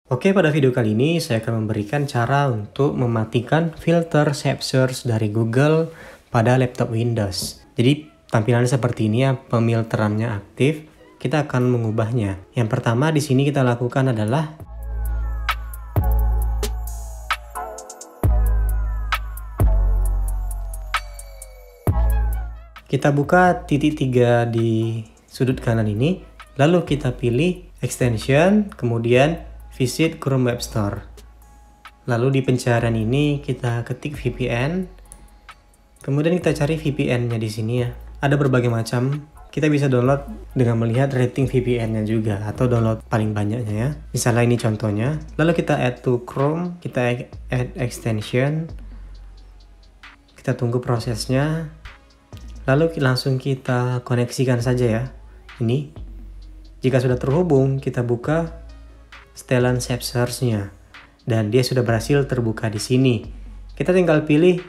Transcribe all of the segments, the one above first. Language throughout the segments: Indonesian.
Oke, pada video kali ini saya akan memberikan cara untuk mematikan filter Save Search dari Google pada laptop Windows. Jadi tampilannya seperti ini ya, pemilterannya aktif. Kita akan mengubahnya. Yang pertama di sini kita lakukan adalah kita buka titik 3 di sudut kanan ini, lalu kita pilih extension, kemudian visit Chrome Web Store. Lalu di pencarian ini kita ketik VPN. Kemudian kita cari VPN-nya di sini ya. Ada berbagai macam. Kita bisa download dengan melihat rating VPN-nya juga atau download paling banyaknya ya. Misalnya ini contohnya. Lalu kita add to Chrome, kita add extension. Kita tunggu prosesnya. Lalu langsung kita koneksikan saja ya. Ini. Jika sudah terhubung, kita buka setelan Save Search-nya dan dia sudah berhasil terbuka di sini. Kita tinggal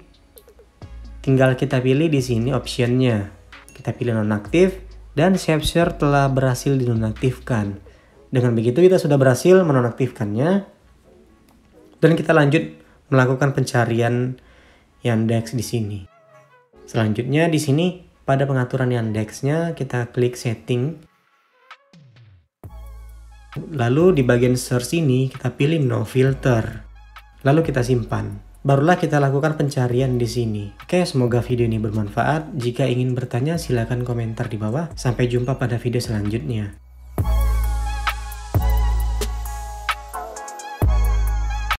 kita pilih di sini optionnya. Kita pilih nonaktif dan Save Search telah berhasil dinonaktifkan. Dengan begitu kita sudah berhasil menonaktifkannya dan kita lanjut melakukan pencarian Yandex di sini. Selanjutnya di sini pada pengaturan Yandexnya kita klik setting. Lalu di bagian search ini kita pilih no filter. Lalu kita simpan. Barulah kita lakukan pencarian di sini. Oke, semoga video ini bermanfaat. Jika ingin bertanya silahkan komentar di bawah. Sampai jumpa pada video selanjutnya.